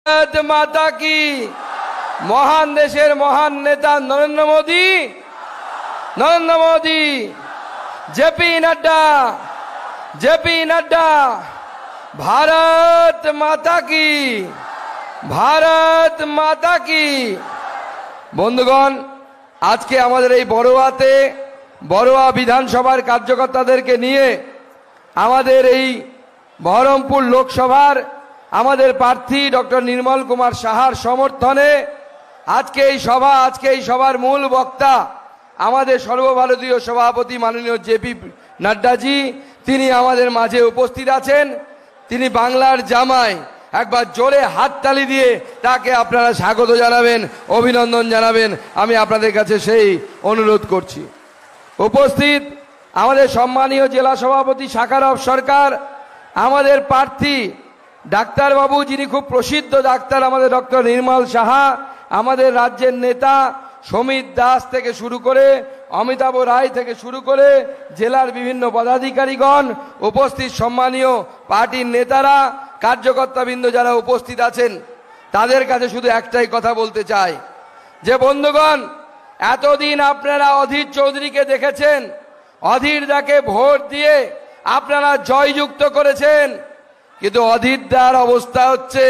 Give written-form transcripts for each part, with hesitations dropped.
भारत माता की। महान देशेर महान नेता नरेंद्र मोदी, जेपी नड्डा, भारत माता की, भारत माता की। বন্ধুগণ, আজকে আমাদের এই বড়োয়া বিধানসভার কার্যকর্তাদেরকে নিয়ে আমাদের এই বহরমপুর লোকসভার আমাদের প্রার্থী ডক্টর নির্মল কুমার সাহার সমর্থনে আজকে এই সভার মূল বক্তা আমাদের সর্বভারতীয় সভাপতি মাননীয় জেপি নাড্ডাজি, তিনি আমাদের মাঝে উপস্থিত আছেন। তিনি বাংলার জামাই, একবার জোরে হাততালি দিয়ে তাকে আপনারা স্বাগত জানাবেন, অভিনন্দন জানাবেন। আমি আপনাদের কাছে সেই অনুরোধ করছি। উপস্থিত আমাদের সম্মানীয় জেলা সভাপতি শাকারফ সরকার, আমাদের প্রার্থী ডাক্তারবাবু, যিনি খুব প্রসিদ্ধ ডাক্তার, আমাদের ডক্টর নির্মল সাহা, আমাদের রাজ্যের নেতা সমিত দাস থেকে শুরু করে অমিতাভ রায় থেকে শুরু করে জেলার বিভিন্ন পদাধিকারীগণ, উপস্থিত সম্মানীয় পার্টির নেতারা, কার্যকর্তাবৃন্দ যারা উপস্থিত আছেন, তাদের কাছে শুধু একটাই কথা বলতে চাই যে বন্ধুগণ, এতদিন আপনারা অধীর চৌধুরীকে দেখেছেন, অধীর দাকে ভোট দিয়ে আপনারা জয়যুক্ত করেছেন, কিন্তু অধীর দার অবস্থা হচ্ছে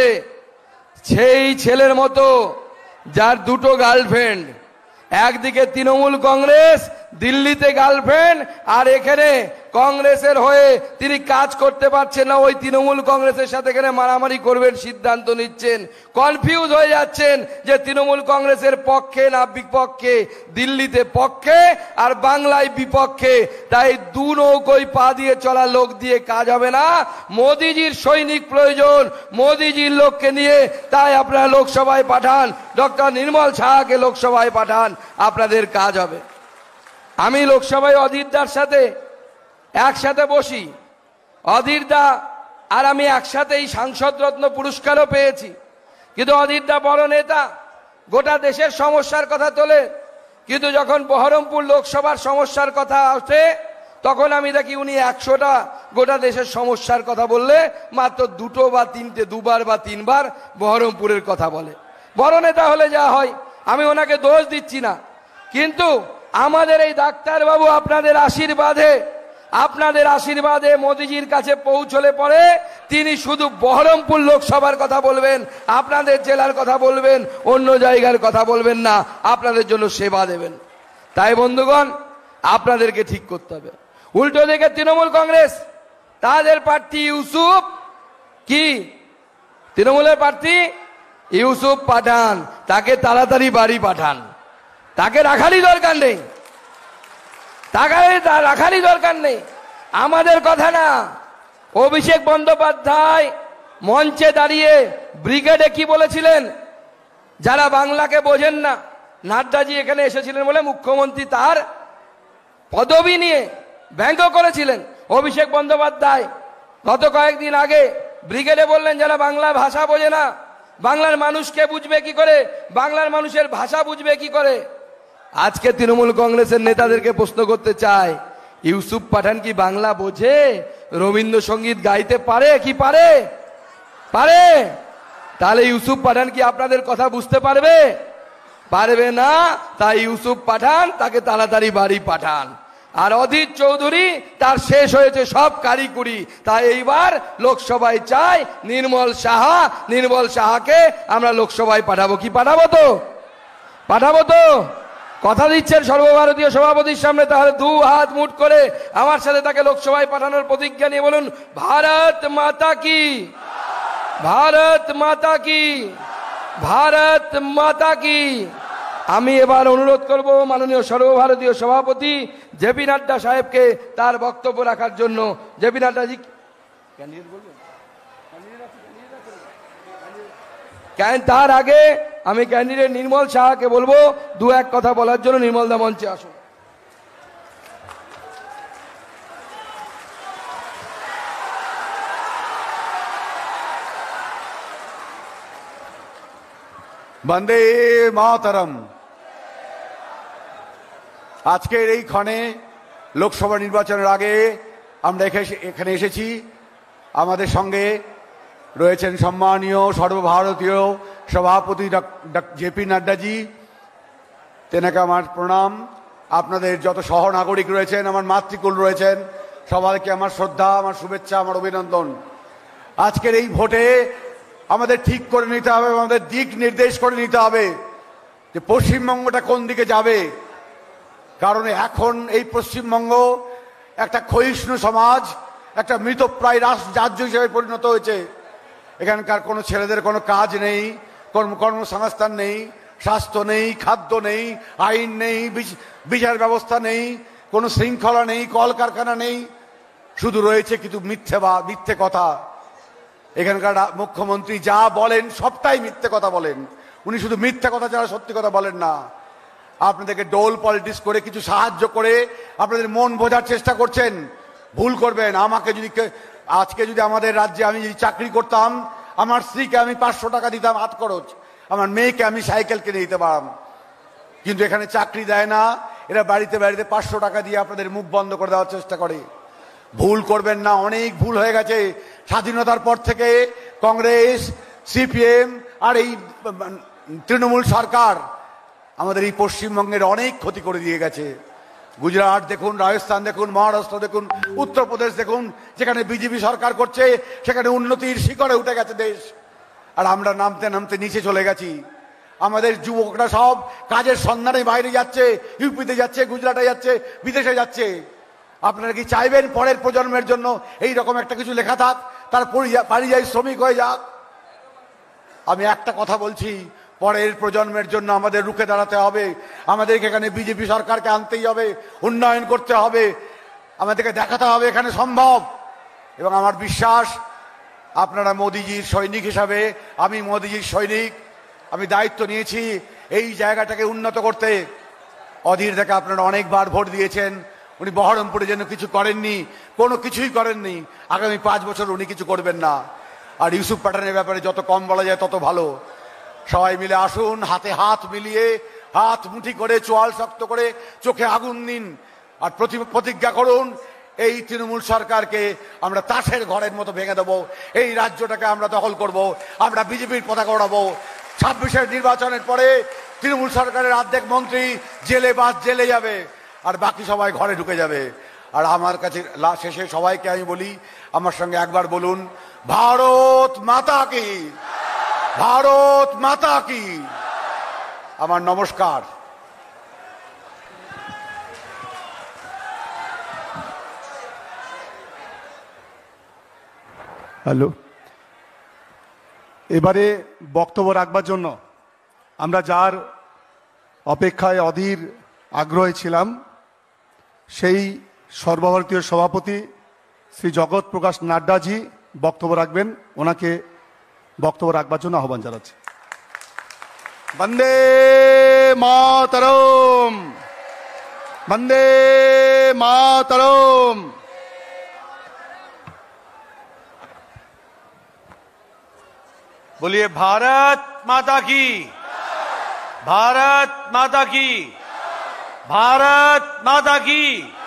সেই ছেলের মতো যার দুটো গার্লফ্রেন্ড, একদিকে তৃণমূল কংগ্রেস, দিল্লিতে গার্লফ্রেন্ড, আর এখানে কংগ্রেসের হয়ে তিনি কাজ করতে পারছেন না, ওই তৃণমূল কংগ্রেসের সাথে এখানে মারামারি করবেন সিদ্ধান্ত নিচ্ছেন, কনফিউজ হয়ে যাচ্ছেন যে তৃণমূল কংগ্রেসের পক্ষে না বিপক্ষে, দিল্লিতে পক্ষে আর বাংলায় বিপক্ষে। তাই দু নৌকোয় পা দিয়ে চলা লোক দিয়ে কাজ হবে না, মোদিজির সৈনিক প্রয়োজন, মোদিজির লোককে নিয়ে। তাই আপনারা লোকসভায় পাঠান, ডক্টর নির্মল সাহাকে লোকসভায় পাঠান, আপনাদের কাজ হবে। আমি লোকসভায় অধীরদার সাথে একসাথে বসি, অধীরদা আর আমি একসাথেই সাংসদ রত্ন পুরস্কারও পেয়েছি, কিন্তু অধীরদা বড় নেতা, গোটা দেশের সমস্যার কথা তোলে, কিন্তু যখন বহরমপুর লোকসভার সমস্যার কথা আসে তখন আমি দেখি উনি 100টা গোটা দেশের সমস্যার কথা বললে মাত্র দুটো বা তিনটে, দুবার বা তিনবার বহরমপুরের কথা বলে। বড় নেতা হলে যা হয়, আমি ওনাকে দোষ দিচ্ছি না, কিন্তু আমাদের এই ডাক্তারবাবু আপনাদের আশীর্বাদে মোদিজির কাছে পৌঁছলে পরে তিনি শুধু বহরমপুর লোকসভার কথা বলবেন, আপনাদের জেলার কথা বলবেন, অন্য জায়গার কথা বলবেন না, আপনাদের জন্য সেবা দেবেন। তাই বন্ধুগণ, আপনাদেরকে ঠিক করতে হবে। উল্টো দিকে তৃণমূল কংগ্রেস, তাদের প্রার্থী ইউসুফ, কি তৃণমূলের প্রার্থী ইউসুফ পাঠান, তাকে তাড়াতাড়ি বাড়ি পাঠান, তাকে রাখারই দরকার নেই, রাখারই দরকার নেই। আমাদের কথা না, অভিষেক বন্দ্যোপাধ্যায় মঞ্চে দাঁড়িয়ে ব্রিগেডে কি বলেছিলেন, যারা বাংলাকে বোঝেন না, নাড্ডাজি এখানে এসেছিলেন বলে মুখ্যমন্ত্রী তার পদবি নিয়ে ব্যঙ্গ করেছিলেন। অভিষেক বন্দ্যোপাধ্যায় গত কয়েকদিন আগে ব্রিগেডে বললেন, যারা বাংলা ভাষা বোঝে না, বাংলার মানুষকে বুঝবে কি করে, বাংলার মানুষের ভাষা বুঝবে কি করে। আজকে তৃণমূল কংগ্রেসের নেতাদেরকে প্রশ্ন করতে চায়, ইউসুফ পাঠান কি বাংলা বোঝে, রবীন্দ্রসঙ্গীত গাইতে পারে কি পারে? তাহলে ইউসুফ পাঠান কি আপনাদের কথা বুঝতে পারবে? পারবে না। তাই ইউসুফ পাঠান, তাকে তাড়াতাড়ি বাড়ি পাঠান। আর অধীর চৌধুরী, তার শেষ হয়েছে সব কারিকুরি, তাই এইবার লোকসভায় চাই নির্মল সাহাকে আমরা লোকসভায় পাঠাবো। কি পাঠাবো তো কথা দিচ্ছেন সর্বভারতীয় সভাপতির সামনে, তাহলে দু হাত মুঠ করে আমার সাথে তাকে লোকসভায় পাঠানোর প্রতিজ্ঞা নিয়ে বলুন, ভারত মাতা কি, ভারত মাতা কি, ভারত মাতা কি। আমি এবার অনুরোধ করব মাননীয় সর্বভারতীয় সভাপতি জেপি নাড্ডা সাহেবকে তার বক্তব্য রাখার জন্য। জেপি নাড্ডাজি তার আগে আমি ক্যান্ডিডেট নির্মল সাহাকে বলবো দু এক কথা বলার জন্য। নির্মল দা মঞ্চে আসুন। বন্দে মাতরম। আজকের এই ক্ষণে লোকসভা নির্বাচনের আগে আমরা এখানে এসেছি। আমাদের সঙ্গে রয়েছেন সম্মানীয় সর্বভারতীয় সভাপতি জেপি নাড্ডাজি, তেনাকে আমার প্রণাম। আপনাদের যত সহনাগরিক রয়েছেন, আমার মাতৃকুল রয়েছেন, সবাইকে আমার শ্রদ্ধা, আমার শুভেচ্ছা, আমার অভিনন্দন। আজকের এই ভোটে আমাদের ঠিক করে নিতে হবে, আমাদের দিক নির্দেশ করে নিতে হবে যে পশ্চিমবঙ্গটা কোন দিকে যাবে। কারণ এখন এই পশ্চিমবঙ্গ একটা ক্ষয়িষ্ণু সমাজ, একটা মৃতপ্রায় রাজ্য হিসেবে পরিণত হয়েছে। এখানকার কোনো ছেলেদের কোনো কাজ নেই, কর্মসংস্থান নেই, স্বাস্থ্য নেই, খাদ্য নেই, আইন নেই, বিচার ব্যবস্থা নেই, কোনো শৃঙ্খলা নেই, কলকারখানা নেই, শুধু রয়েছে কিছু মিথ্যে কথা। এখানকার মুখ্যমন্ত্রী যা বলেন সবটাই মিথ্যে কথা বলেন। উনি শুধু মিথ্যে কথা ছাড়া সত্যি কথা বলেন না। আপনাদেরকে ডোল পলিটিক্স করে কিছু সাহায্য করে আপনাদের মন বোঝার চেষ্টা করছেন। ভুল করবেন। আজকে যদি আমাদের রাজ্যে আমি যদি চাকরি করতাম, আমার স্ত্রীকে আমি 500 টাকা দিতাম হাত খরচ, আমার মেয়েকে আমি সাইকেল কিনে দিতে পারতাম। কিন্তু এখানে চাকরি দেয় না, এরা বাড়িতে বাড়িতে 500 টাকা দিয়ে আপনাদের মুখ বন্ধ করে দেওয়ার চেষ্টা করে। ভুল করবেন না, অনেক ভুল হয়ে গেছে। স্বাধীনতার পর থেকে কংগ্রেস, সিপিএম আর এই তৃণমূল সরকার আমাদের এই পশ্চিমবঙ্গের অনেক ক্ষতি করে দিয়ে গেছে। গুজরাট দেখুন, রাজস্থান দেখুন, মহারাষ্ট্র দেখুন, উত্তরপ্রদেশ দেখুন, যেখানে বিজেপি সরকার করছে সেখানে উন্নতির শিখরে উঠে গেছে দেশ। আর আমরা নামতে নামতে নিচে চলে গেছি। আমাদের যুবকরা সব কাজের সন্ধানে বাইরে যাচ্ছে, ইউপিতে যাচ্ছে, গুজরাটে যাচ্ছে, বিদেশে যাচ্ছে। আপনারা কি চাইবেন পরের প্রজন্মের জন্য এই রকম একটা কিছু লেখা থাক, তার পরিযায়ী শ্রমিক হয়ে যাক? আমি একটা কথা বলছি, পরের প্রজন্মের জন্য আমাদের রুখে দাঁড়াতে হবে। আমাদেরকে এখানে বিজেপি সরকারকে আনতেই হবে, উন্নয়ন করতে হবে, আমাদেরকে দেখাতে হবে এখানে সম্ভব। এবং আমার বিশ্বাস আপনারা মোদিজির সৈনিক হিসাবে, আমি মোদিজির সৈনিক, আমি দায়িত্ব নিয়েছি এই জায়গাটাকে উন্নত করতে। অধীর থেকে আপনারা অনেকবার ভোট দিয়েছেন, উনি বহরমপুরে যেন কিছু করেননি, কোনো কিছুই করেননি। আগামী 5 বছর উনি কিছু করবেন না। আর ইউসুফ পাঠানের ব্যাপারে যত কম বলা যায় তত ভালো। সবাই মিলে আসুন, হাতে হাত মিলিয়ে, হাত মুঠি করে, চোয়াল শক্ত করে, চোখে আগুন দিন আর প্রতিজ্ঞা করুন, এই তৃণমূল সরকারকে আমরা তাসের ঘরের মতো ভেঙে দেবো, এই রাজ্যটাকে আমরা দখল করব, আমরা বিজেপির পতাকা ওড়াবো। 26-এর নির্বাচনের পরে তৃণমূল সরকারের অর্ধেক মন্ত্রী জেলে যাবে আর বাকি সবাই ঘরে ঢুকে যাবে। আর আমার কাছে শেষে সবাইকে আমি বলি, আমার সঙ্গে একবার বলুন, ভারত মাতা কি, ভারত মাতা কি। আমার নমস্কার। হ্যালো, এবারে বক্তব্য রাখবার জন্য আমরা যার অপেক্ষায় অধীর আগ্রহী ছিলাম, সেই সর্বভারতীয় সভাপতি শ্রী জগৎ প্রকাশ নাড্ডাজি বক্তব্য রাখবেন। ওনাকে বক্তব্য রাখবার জন্য আহ্বান জানাচ্ছি। বন্দে মাতরম, বন্দে মাতরম। बोलिए भारत माता की, भारत माता की, भारत माता की।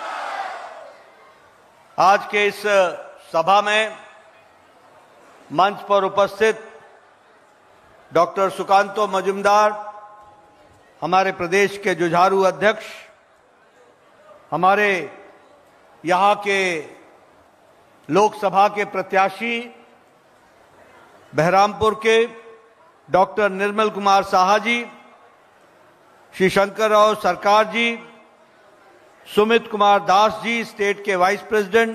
आज के इस सभा में मंच पर उपस्थित डॉक्टर सुकांतो मजूमदार, हमारे प्रदेश के जुझारू अध्यक्ष, हमारे यहाँ के लोकसभा के प्रत्याशी बहरामपुर के डॉक्टर निर्मल कुमार साहा जी, श्री शंकर राव सरकार जी, सुमित कुमार दास जी स्टेट के वाइस प्रेसिडेंट,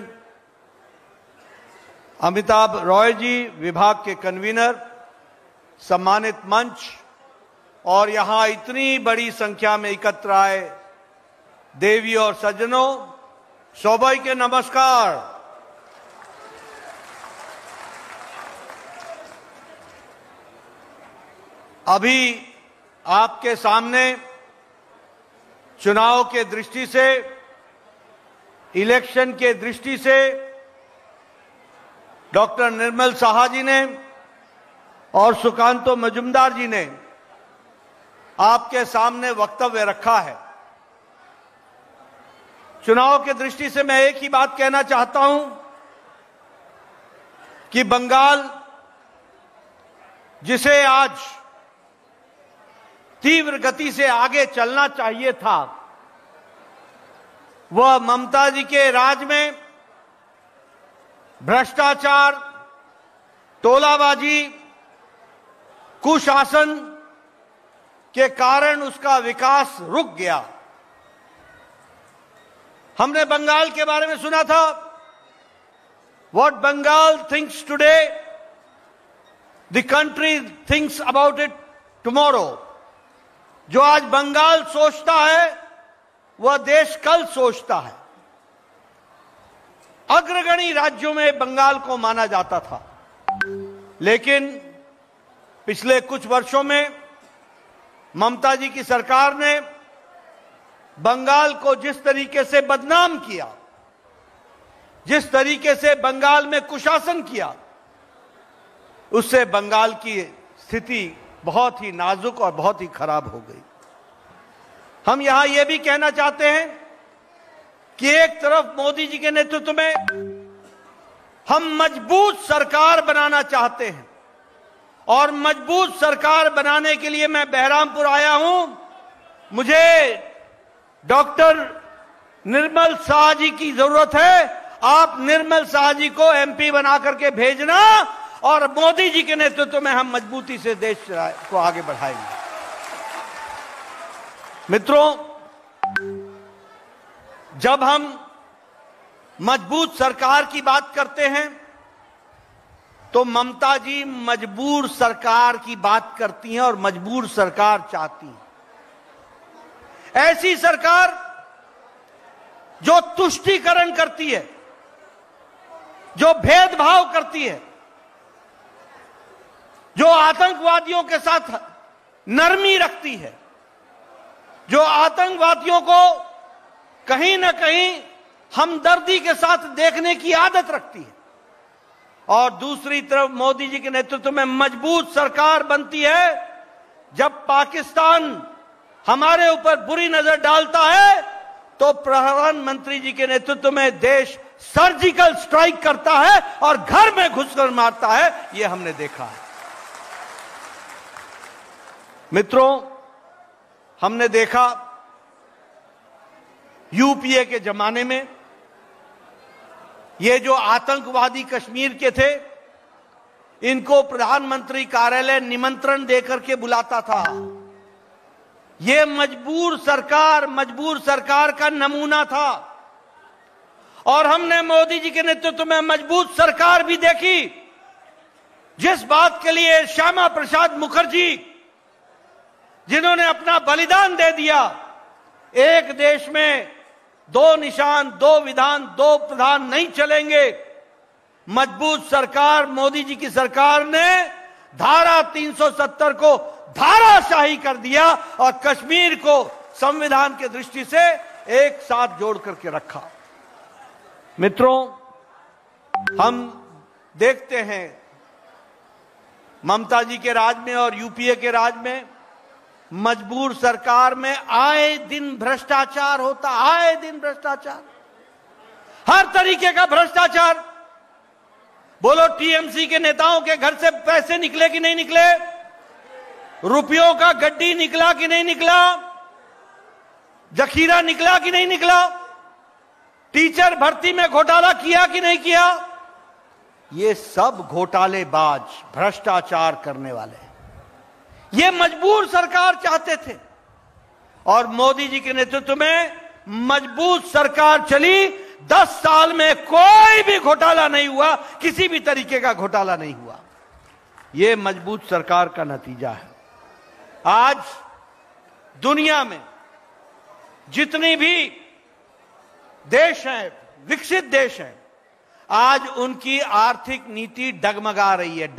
अमिताभ रॉय जी विभाग के कन्वीनर, सम्मानित मंच और यहां इतनी बड़ी संख्या में एकत्र आए देवी और सज्जनों, सभी के नमस्कार। अभी आपके सामने चुनाव के दृष्टि से, इलेक्शन के दृष्टि से डॉक्टर निर्मल साहा जी ने और सुकांतो मजूमदार जी ने आपके सामने वक्तव्य रखा है। चुनाव के दृष्टि से मैं एक ही बात कहना चाहता हूं कि बंगाल जिसे आज तीव्र गति से आगे चलना चाहिए था, वह ममता जी के राज में भ्रष्टाचार, तोलाबाजी, कुशासन के कारण उसका विकास रुक गया। हमने बंगाल के बारे में सुना था, what Bengal thinks today the country thinks about it tomorrow. जो आज बंगाल सोचता है वह देश कल सोचता है। अग्रगणी राज्यों में बंगाल को माना जाता था, लेकिन पिछले कुछ वर्षों में ममता जी की सरकार ने बंगाल को जिस तरीके से बदनाम किया, जिस तरीके से बंगाल में कुशासन किया, उससे बंगाल की स्थिति बहुत ही नाजुक और बहुत ही खराब हो गई। हम यहां यह भी कहना चाहते हैं कि एक तरफ मोदी जी के नेतृत्व में हम मजबूत सरकार बनाना चाहते हैं, और मजबूत सरकार बनाने के लिए मैं बहरामपुर आया हूं। मुझे डॉक्टर निर्मल शाह जी की जरूरत है। आप निर्मल शाह जी को एमपी बना करके भेजना, और मोदी जी के नेतृत्व में हम मजबूती से देश को आगे बढ़ाएंगे। मित्रों, जब हम मजबूत सरकार की बात करते हैं तो ममता जी मजबूर सरकार की बात करती हैं और मजबूर सरकार चाहती हैं। ऐसी सरकार जो तुष्टीकरण करती है, जो भेदभाव करती है, जो आतंकवादियों के साथ नरमी रखती है, जो आतंकवादियों को कहीं ना कहीं हमदर्दी के साथ देखने की आदत रखती है, और दूसरी तरफ मोदी जी के नेतृत्व में मजबूत सरकार बनती है जब पाकिस्तान हमारे ऊपर बुरी नजर डालता है तो प्रधानमंत्री जी के नेतृत्व में देश सर्जिकल स्ट्राइक करता है और घर में घुसकर मारता है। यह हमने देखा है। मित्रों, हमने देखा यूपीए के जमाने में ये जो आतंकवादी कश्मीर के थे, इनको प्रधानमंत्री कार्यालय निमंत्रण देकर के बुलाता था। ये मजबूर सरकार का नमूना था, और हमने मोदी जी के नेतृत्व में मजबूत सरकार भी देखी, जिस बात के लिए श्यामा प्रसाद मुखर्जी, जिन्होंने अपना बलिदान दे दिया, एक देश में दो निशान, दो विधान, दो प्रधान नहीं चलेंगे। मजबूत सरकार मोदी जी की सरकार ने धारा 370 को धाराशाही कर दिया और कश्मीर को संविधान की दृष्टि से एक साथ जोड़ करके रखा। मित्रों, हम देखते हैं ममता जी के राज में और यूपीए के राज में मजबूर सरकार में आए दिन भ्रष्टाचार होता, आए दिन भ्रष्टाचार, हर तरीके का भ्रष्टाचार। बोलो, टीएमसी के नेताओं के घर से पैसे निकले कि नहीं निकले? रुपयों का गड्डी निकला कि नहीं निकला? जखीरा निकला कि नहीं निकला? टीचर भर्ती में घोटाला किया कि नहीं किया? ये सब घोटालेबाज, भ्रष्टाचार करने वाले, ये मजबूर सरकार चाहते थे, और मोदी जी के नेतृत्व में मजबूत सरकार चली। 10 साल में कोई भी घोटाला नहीं हुआ, किसी भी तरीके का घोटाला नहीं हुआ। यह मजबूत सरकार का नतीजा है। आज दुनिया में जितनी भी देश हैं, विकसित देश हैं, आज उनकी आर्थिक नीति डगमगा रही है।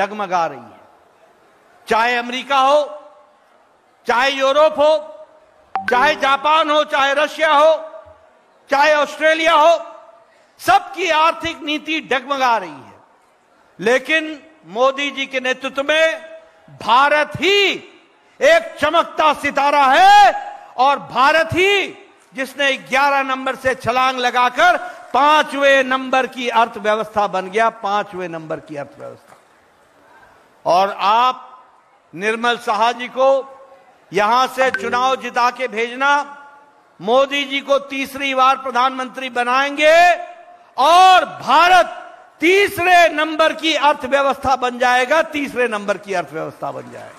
चाहे अमेरिका हो, चाहे यूरोप हो, चाहे जापान हो, चाहे रशिया हो, चाहे ऑस्ट्रेलिया हो, सबकी आर्थिक नीति डगमगा रही है। लेकिन मोदी जी के नेतृत्व में भारत ही एक चमकता सितारा है, और भारत ही जिसने 11 नंबर से छलांग लगाकर 5वें नंबर की अर्थव्यवस्था बन गया, 5वें नंबर की अर्थव्यवस्था। और आप निर्मल साहा जी को यहां से चुनाव जिता के भेजना, मोदी जी को तीसरी बार प्रधानमंत्री बनाएंगे और भारत तीसरे नंबर की अर्थव्यवस्था बन जाएगा, तीसरे नंबर की अर्थव्यवस्था बन जाएगा।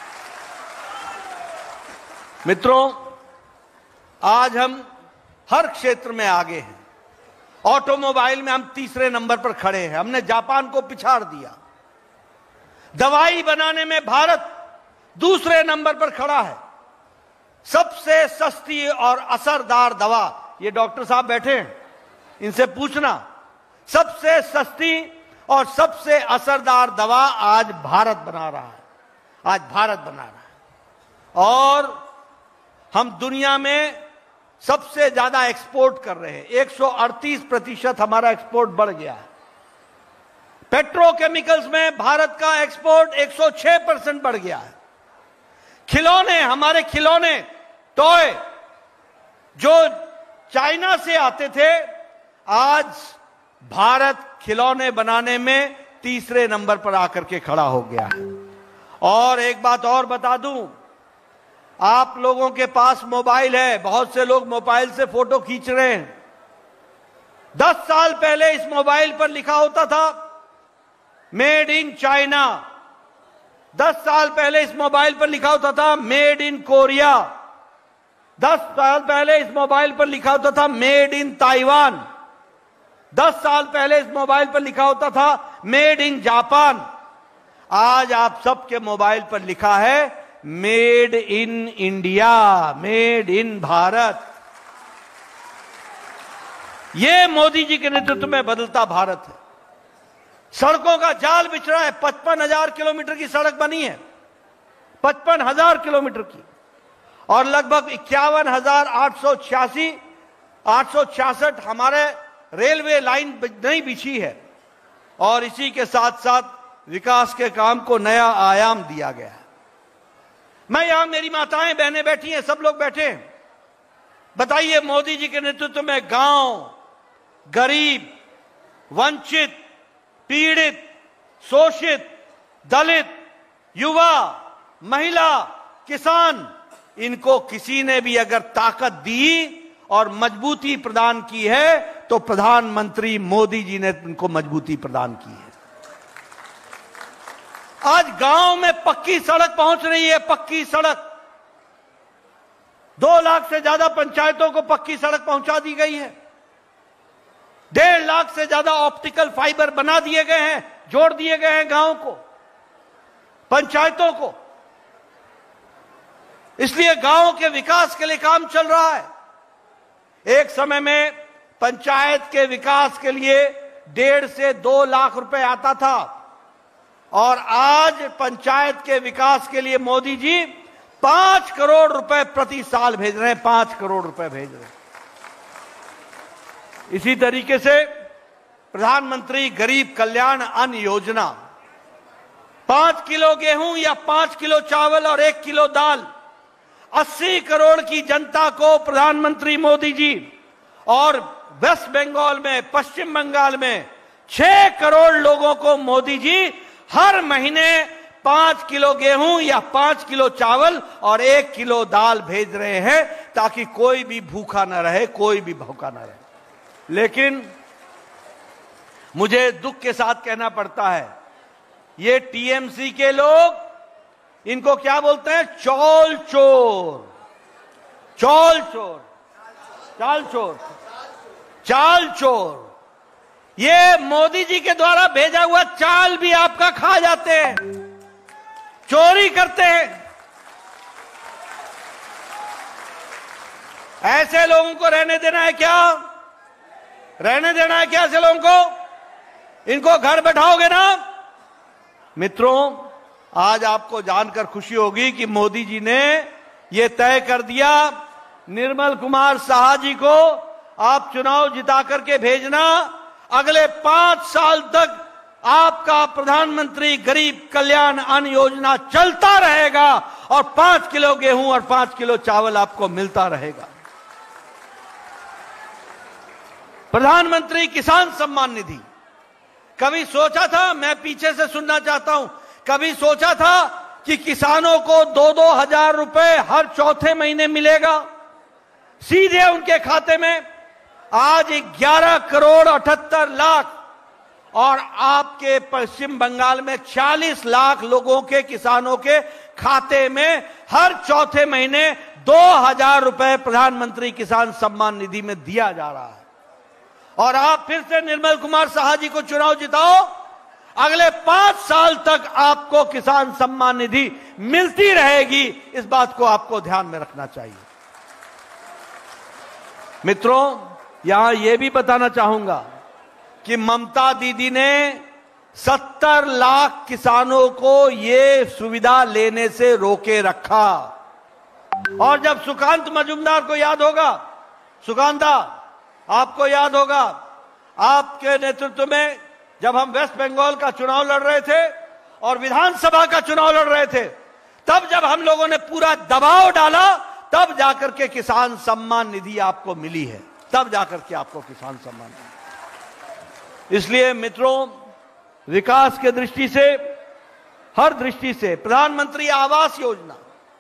मित्रों, आज हम हर क्षेत्र में आगे हैं। ऑटोमोबाइल में हम तीसरे नंबर पर खड़े हैं, हमने जापान को पिछाड़ दिया। दवाई बनाने में भारत दूसरे नंबर पर खड़ा है। सबसे सस्ती और असरदार दवा, ये डॉक्टर साहब बैठे हैं, इनसे पूछना, सबसे सस्ती और सबसे असरदार दवा आज भारत बना रहा है, आज भारत बना रहा है। और हम दुनिया में सबसे ज्यादा एक्सपोर्ट कर रहे हैं, 138% हमारा एक्सपोर्ट बढ़ गया है। पेट्रोकेमिकल्स में भारत का एक्सपोर्ट 106% बढ़ गया है। खिलौने, हमारे खिलौने, टॉय जो चाइना से आते थे, आज भारत खिलौने बनाने में तीसरे नंबर पर आकर के खड़ा हो गया है। और एक बात और बता दूं, आप लोगों के पास मोबाइल है, बहुत से लोग मोबाइल से फोटो खींच रहे हैं। 10 साल पहले इस मोबाइल पर लिखा होता था मेड इन चाइना, 10 साल पहले इस मोबाइल पर लिखा होता था मेड इन कोरिया, 10 साल पहले इस मोबाइल पर लिखा होता था मेड इन ताइवान, 10 साल पहले इस मोबाइल पर लिखा होता था मेड इन जापान। आज आप सबके मोबाइल पर लिखा है made in India, made in Bharat. यह मोदी जी के नेतृत्व में बदलता भारत है। सड़कों का जाल बिछ रहा है, 55,000 किलोमीटर की सड़क बनी है, 55,000 किलोमीटर की, और लगभग 51,866 हमारे रेलवे लाइन नहीं बिछी है। और इसी के साथ साथ विकास के काम को नया आयाम दिया गया है। मैं यहां, मेरी माताएं बहनें बैठी हैं, सब लोग बैठे हैं। बताइए, मोदी जी के नेतृत्व में गांव, गरीब, वंचित, पीड़ित, शोषित, दलित, युवा, महिला, किसान, इनको किसी ने भी अगर ताकत दी और मजबूती प्रदान की है तो प्रधानमंत्री मोदी जी ने इनको मजबूती प्रदान की है। आज गांव में पक्की सड़क पहुंच रही है, पक्की सड़क। 2 लाख से ज्यादा पंचायतों को पक्की सड़क पहुंचा दी गई है। 1.5 लाख से ज्यादा ऑप्टिकल फाइबर बना दिए गए हैं, जोड़ दिए गए हैं गांव को, पंचायतों को। इसलिए गांव के विकास के लिए काम चल रहा है। एक समय में पंचायत के विकास के लिए 1.5 से 2 लाख रुपए आता था, और आज पंचायत के विकास के लिए मोदी जी 5 करोड़ रुपए प्रति साल भेज रहे हैं, 5 करोड़ रुपए भेज रहे हैं। इसी तरीके से प्रधानमंत्री गरीब कल्याण अन्न योजना, 5 किलो गेहूं या 5 किलो चावल और 1 किलो दाल, 80 करोड़ की जनता को प्रधानमंत्री मोदी जी, और वेस्ट बंगाल में, पश्चिम बंगाल में 6 करोड़ लोगों को मोदी जी हर महीने 5 किलो गेहूं या 5 किलो चावल और 1 किलो दाल भेज रहे हैं, ताकि कोई भी भूखा न रहे, कोई भी भूखा न रहे। लेकिन मुझे दुख के साथ कहना पड़ता है, ये टीएमसी के लोग, इनको क्या बोलते हैं? चौल चोर, चौल चोर, चाल चोर, चाल चोर। ये मोदी जी के द्वारा भेजा हुआ चाल भी आपका खा जाते हैं, चोरी करते हैं। ऐसे लोगों को रहने देना है क्या? रहने देना है क्या ऐसे लोगों को? इनको घर बैठाओगे ना? मित्रों, आज आपको जानकर खुशी होगी कि मोदी जी ने यह तय कर दिया, निर्मल कुमार साहा जी को आप चुनाव जिता करके भेजना। अगले 5 साल तक आपका प्रधानमंत्री गरीब कल्याण अन्न योजना चलता रहेगा, और 5 किलो गेहूं और 5 किलो चावल आपको मिलता रहेगा। प्रधानमंत्री किसान सम्मान निधि, कभी सोचा था, मैं पीछे से सुनना चाहता हूं, कभी सोचा था कि किसानों को 2-2 हजार रुपए हर चौथे महीने मिलेगा सीधे उनके खाते में। आज 11 करोड़ 78 लाख और आपके पश्चिम बंगाल में 40 लाख लोगों के, किसानों के खाते में हर चौथे महीने 2,000 रुपए प्रधानमंत्री किसान सम्मान निधि में दिया जा रहा है। और आप फिर से निर्मल कुमार साहा जी को चुनाव जिताओ, अगले 5 साल तक आपको किसान सम्मान निधि मिलती रहेगी। इस बात को आपको ध्यान में रखना चाहिए। मित्रों, यहां यह भी बताना चाहूंगा कि ममता दीदी ने 70 लाख किसानों को यह सुविधा लेने से रोके रखा। और जब सुकांत मजूमदार को याद होगा, सुकांता आपको याद होगा, आपके नेतृत्व में जब हम वेस्ट बंगाल का चुनाव लड़ रहे थे और विधानसभा का चुनाव लड़ रहे थे, तब जब हम लोगों ने पूरा दबाव डाला, तब जाकर के किसान सम्मान निधि आपको मिली है, तब जाकर के आपको किसान सम्मान निधि। इसलिए मित्रों, विकास के दृष्टि से, हर दृष्टि से प्रधानमंत्री आवास योजना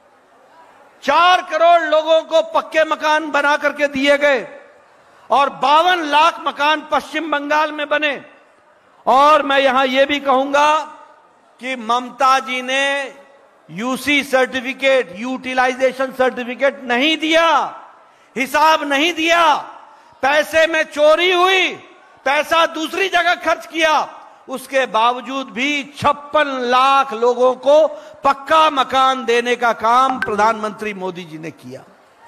4 करोड़ लोगों को पक्के मकान बना करके दिए गए और 52 लाख मकान पश्चिम बंगाल में बने। और मैं यहां यह भी कहूंगा कि ममता जी ने यूसी सर्टिफिकेट, यूटिलाइजेशन सर्टिफिकेट नहीं दिया, हिसाब नहीं दिया, पैसे में चोरी हुई, पैसा दूसरी जगह खर्च किया, उसके बावजूद भी 56 लाख लोगों को पक्का मकान देने का काम प्रधानमंत्री मोदी जी ने किया।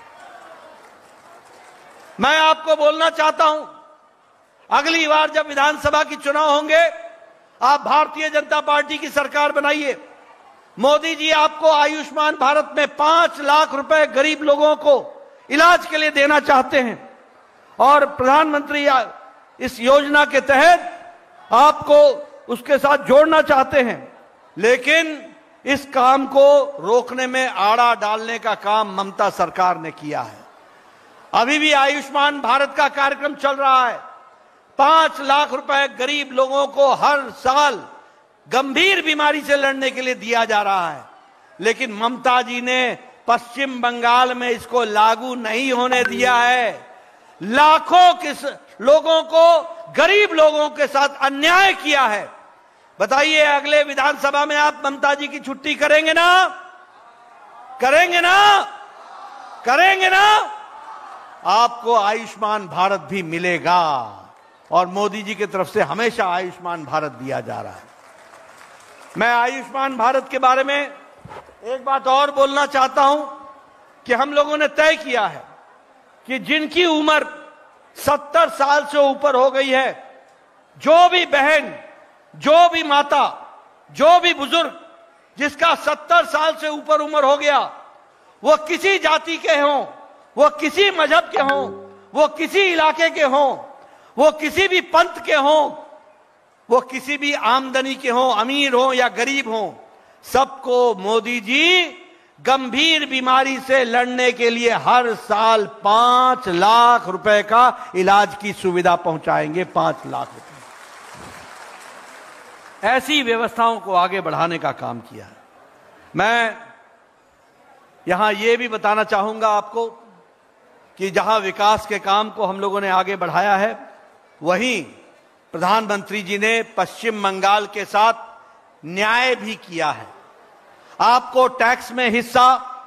मैं आपको बोलना चाहता हूं, अगली बार जब विधानसभा की चुनाव होंगे, आप भारतीय जनता पार्टी की सरकार बनाइए। मोदी जी आपको आयुष्मान भारत में 5 लाख रुपए गरीब लोगों को इलाज के लिए देना चाहते हैं और प्रधानमंत्री इस योजना के तहत आपको उसके साथ जोड़ना चाहते हैं, लेकिन इस काम को रोकने में आड़ा डालने का काम ममता सरकार ने किया है। अभी भी आयुष्मान भारत का कार्यक्रम चल रहा है, 5 लाख रुपए गरीब लोगों को हर साल गंभीर बीमारी से लड़ने के लिए दिया जा रहा है, लेकिन ममता जी ने पश्चिम बंगाल में इसको लागू नहीं होने दिया है। लाखों किस लोगों को, गरीब लोगों के साथ अन्याय किया है। बताइए, अगले विधानसभा में आप ममता जी की छुट्टी करेंगे ना? करेंगे ना? करेंगे ना? आपको आयुष्मान भारत भी मिलेगा और मोदी जी की तरफ से हमेशा आयुष्मान भारत दिया जा रहा है। मैं आयुष्मान भारत के बारे में एक बात और बोलना चाहता हूं कि हम लोगों ने तय किया है कि जिनकी उम्र 70 साल से ऊपर हो गई है, जो भी बहन, जो भी माता, जो भी बुजुर्ग जिसका 70 साल से ऊपर उम्र हो गया, वो किसी जाति के हों, वो किसी मजहब के हों, वो किसी इलाके के हों, वो किसी भी पंथ के हों, वो किसी भी आमदनी के हों, अमीर हों या गरीब हों, सबको मोदी जी गंभीर बीमारी से लड़ने के लिए हर साल 5 लाख रुपए का इलाज की सुविधा पहुंचाएंगे। 5 लाख रुपए ऐसी व्यवस्थाओं को आगे बढ़ाने का काम किया है। मैं यहां यह भी बताना चाहूंगा आपको कि जहां विकास के काम को हम लोगों ने आगे बढ़ाया है, वहीं प्रधानमंत्री जी ने पश्चिम बंगाल के साथ न्याय भी किया है। आपको टैक्स में हिस्सा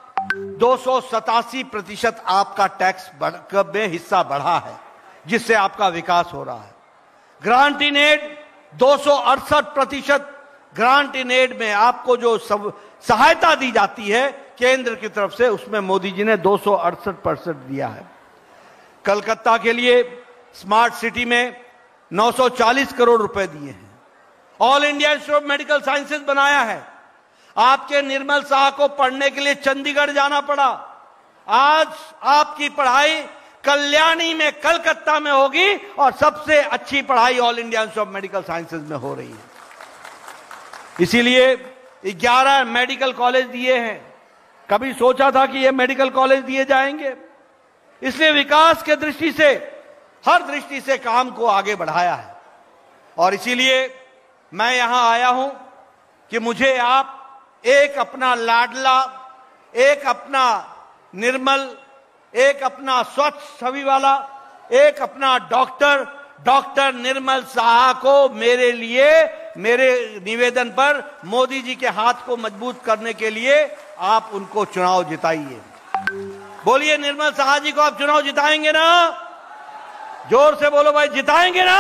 287% आपका टैक्स में हिस्सा बढ़ा है, जिससे आपका विकास हो रहा है। Grant in aid 268% grant in aid में आपको जो सहायता दी जाती है केंद्र की तरफ से, उसमें मोदी जी ने 268% दिया है। कलकत्ता के लिए स्मार्ट सिटी में 940 करोड़ रुपए दिए हैं। All India institute of medical sciences बनाया है। आपके निर्मल शाह को पढ़ने के लिए चंडीगढ़ जाना पड़ा, आज आपकी पढ़ाई कल्याणी में, कलकत्ता में होगी और सबसे अच्छी पढ़ाई all India institute of medical sciences में हो रही है। इसीलिए 11 मेडिकल कॉलेज दिए हैं। कभी सोचा था कि ये मेडिकल कॉलेज दिए जाएंगे? इसलिए विकास के दृष्टि से, हर दृष्टि से काम को आगे बढ़ाया है। और इसीलिए मैं यहां आया हूं कि मुझे आप एक अपना लाडला, एक अपना निर्मल, एक अपना स्वच्छ छवि वाला, एक अपना डॉक्टर निर्मल साहा को मेरे लिए, मेरे निवेदन पर मोदी जी के हाथ को मजबूत करने के लिए आप उनको चुनाव जिताइए। बोलिए, निर्मल साहा जी को आप चुनाव जिताएंगे ना? जोर से बोलो भाई, जिताएंगे ना?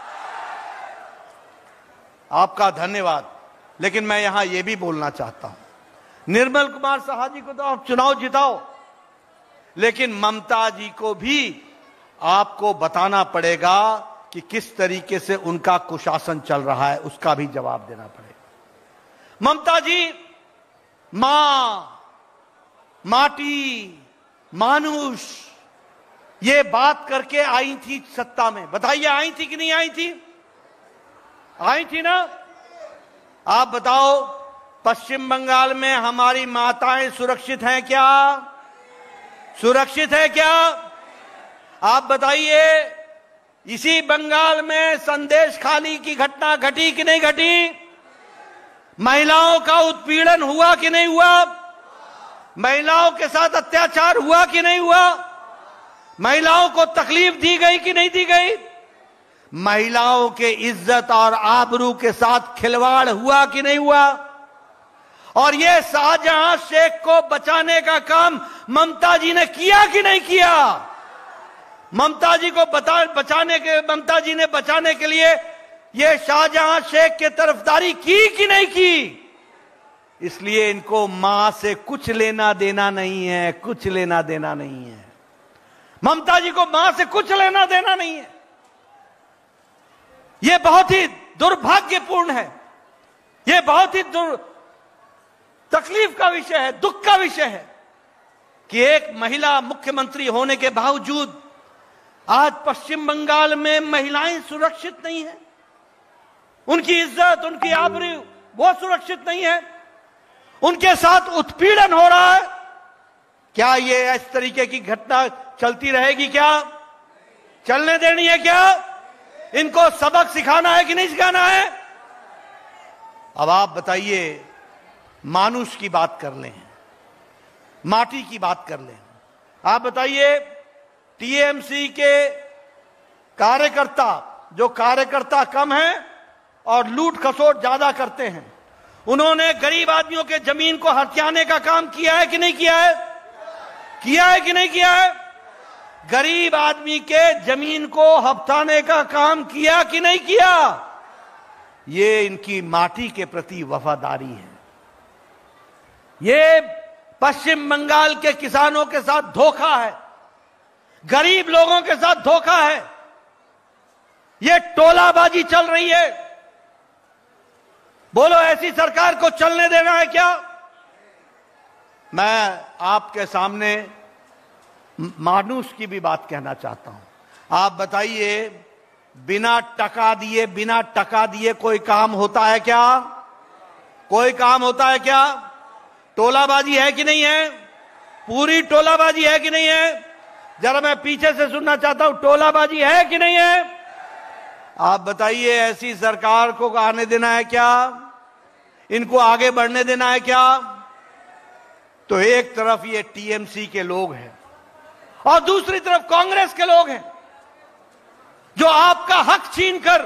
आपका धन्यवाद। लेकिन मैं यहां यह भी बोलना चाहता हूं, निर्मल कुमार साहा जी को तो आप चुनाव जिताओ, लेकिन ममता जी को भी आपको बताना पड़ेगा कि किस तरीके से उनका कुशासन चल रहा है, उसका भी जवाब देना पड़ेगा। ममता जी मां, माटी, मानुष, ये बात करके आई थी सत्ता में। बताइए, आई थी कि नहीं आई थी? आई थी ना? आप बताओ, पश्चिम बंगाल में हमारी माताएं सुरक्षित हैं क्या? सुरक्षित है क्या? आप बताइए, इसी बंगाल में संदेश खाली की घटना घटी कि नहीं घटी? महिलाओं का उत्पीड़न हुआ कि नहीं हुआ? महिलाओं के साथ अत्याचार हुआ कि नहीं हुआ? महिलाओं को तकलीफ दी गई कि नहीं दी गई? महिलाओं के इज्जत और आबरू के साथ खिलवाड़ हुआ कि नहीं हुआ? और ये शाहजहां शेख को बचाने का काम ममता जी ने किया कि नहीं किया? ममता जी को ममता जी ने बचाने के लिए ये शाहजहां शेख के तरफदारी की कि नहीं की? इसलिए इनको मां से कुछ लेना देना नहीं है, कुछ लेना देना नहीं है। ममता जी को मां से कुछ लेना देना नहीं है। यह बहुत ही दुर्भाग्यपूर्ण है, यह बहुत ही तकलीफ का विषय है, दुख का विषय है कि एक महिला मुख्यमंत्री होने के बावजूद आज पश्चिम बंगाल में महिलाएं सुरक्षित नहीं है। उनकी इज्जत, उनकी आबरू वो सुरक्षित नहीं है, उनके साथ उत्पीड़न हो रहा है। क्या ये इस तरीके की घटना चलती रहेगी? क्या चलने देनी है? क्या इनको सबक सिखाना है कि नहीं सिखाना है? अब आप बताइए, मानुष की बात कर लें, माटी की बात कर लें। आप बताइए, टीएमसी के कार्यकर्ता, जो कार्यकर्ता कम हैं और लूट खसोट ज्यादा करते हैं, उन्होंने गरीब आदमियों के जमीन को हथियाने का काम किया है कि नहीं किया है? किया है कि नहीं किया है? गरीब आदमी के जमीन को हथियाने का काम किया कि नहीं किया? ये इनकी माटी के प्रति वफादारी है। ये पश्चिम बंगाल के किसानों के साथ धोखा है, गरीब लोगों के साथ धोखा है। ये टोलाबाजी चल रही है। बोलो, ऐसी सरकार को चलने देना है क्या? मैं आपके सामने मानुष की भी बात कहना चाहता हूं। आप बताइए, बिना टका दिए कोई काम होता है क्या? कोई काम होता है क्या? टोलाबाजी है कि नहीं है? पूरी टोलाबाजी है कि नहीं है? जरा मैं पीछे से सुनना चाहता हूं, टोलाबाजी है कि नहीं है? आप बताइए, ऐसी सरकार को आने देना है क्या? इनको आगे बढ़ने देना है क्या? तो एक तरफ ये टीएमसी के लोग हैं और दूसरी तरफ कांग्रेस के लोग हैं, जो आपका हक छीनकर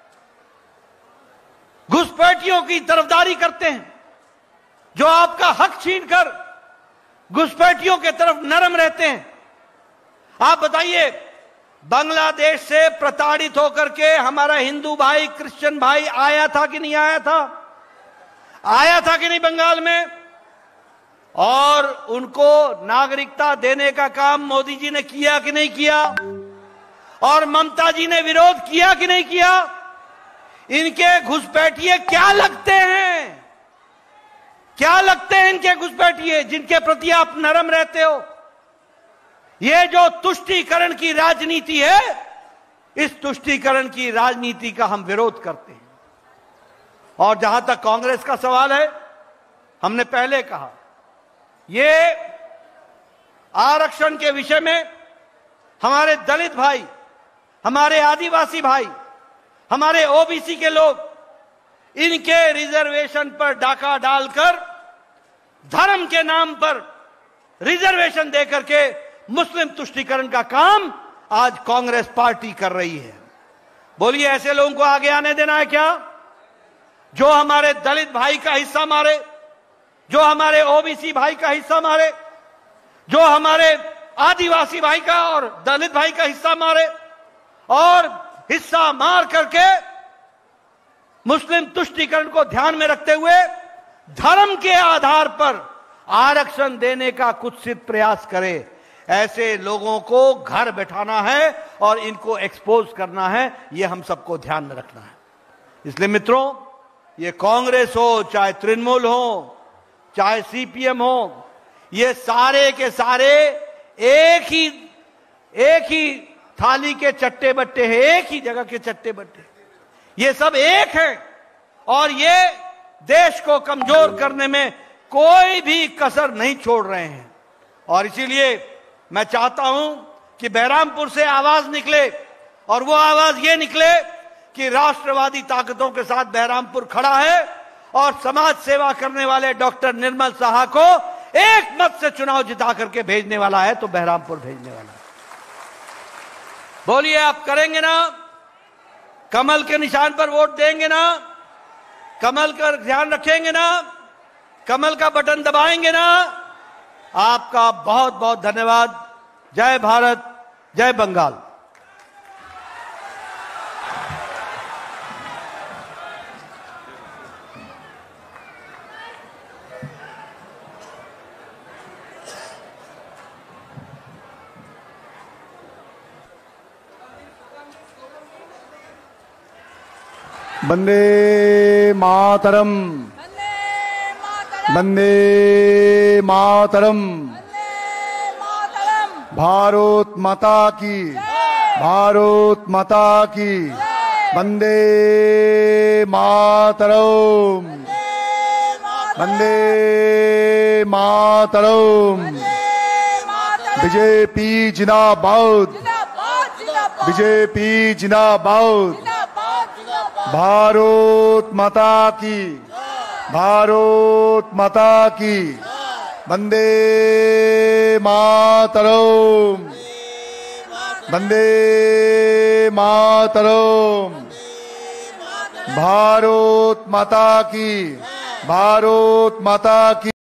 घुसपैठियों की तरफदारी करते हैं, जो आपका हक छीनकर घुसपैठियों के तरफ नरम रहते हैं। आप बताइए, बांग्लादेश से प्रताड़ित होकर के हमारा हिंदू भाई, क्रिश्चियन भाई आया था कि नहीं आया था? आया था कि नहीं बंगाल में? और उनको नागरिकता देने का काम मोदी जी ने किया कि नहीं किया? और ममता जी ने विरोध किया कि नहीं किया? इनके घुसपैठिए क्या लगते हैं? क्या लगते हैं इनके घुसपैठिए, जिनके प्रति आप नरम रहते हो? ये जो तुष्टीकरण की राजनीति है, इस तुष्टीकरण की राजनीति का हम विरोध करते हैं। और जहां तक कांग्रेस का सवाल है, हमने पहले कहा, ये आरक्षण के विषय में हमारे दलित भाई, हमारे आदिवासी भाई, हमारे ओबीसी के लोग, इनके रिजर्वेशन पर डाका डालकर धर्म के नाम पर रिजर्वेशन देकर के मुस्लिम तुष्टीकरण का काम आज कांग्रेस पार्टी कर रही है। बोलिए, ऐसे लोगों को आगे आने देना है क्या? जो हमारे दलित भाई का हिस्सा मारे, जो हमारे ओबीसी भाई का हिस्सा मारे, जो हमारे आदिवासी भाई का और दलित भाई का हिस्सा मारे और हिस्सा मार करके मुस्लिम तुष्टीकरण को ध्यान में रखते हुए धर्म के आधार पर आरक्षण देने का कुत्सित प्रयास करे, ऐसे लोगों को घर बैठाना है और इनको एक्सपोज करना है। यह हम सबको ध्यान में रखना है। इसलिए मित्रों, ये कांग्रेस हो, चाहे तृणमूल हो, चाहे सीपीएम हो, ये सारे के सारे एक ही थाली के चट्टे बट्टे हैं, एक ही जगह के चट्टे बट्टे। ये सब एक है और ये देश को कमजोर करने में कोई भी कसर नहीं छोड़ रहे हैं। और इसीलिए मैं चाहता हूं कि बहरामपुर से आवाज निकले और वो आवाज ये निकले कि राष्ट्रवादी ताकतों के साथ बहरामपुर खड़ा है और समाज सेवा करने वाले डॉक्टर निर्मल साहा को एक मत से चुनाव जिता करके भेजने वाला है, तो बहरामपुर भेजने वाला है। बोलिए, आप करेंगे ना? कमल के निशान पर वोट देंगे ना? कमल का ध्यान रखेंगे ना? कमल का बटन दबाएंगे ना? आपका बहुत बहुत धन्यवाद। जय भारत, जय बंगाल। वंदे मातरम, वंदे मातरम, भारत माता की, भारत माता की, वंदे मातरम, वंदे मातरम। बीजेपी जिंदाबाद, बीजेपी जिंदाबाद। भारत माता की, भारत माता की, वंदे मातरम, वंदे मातरम। भारत माता की, भारत माता की।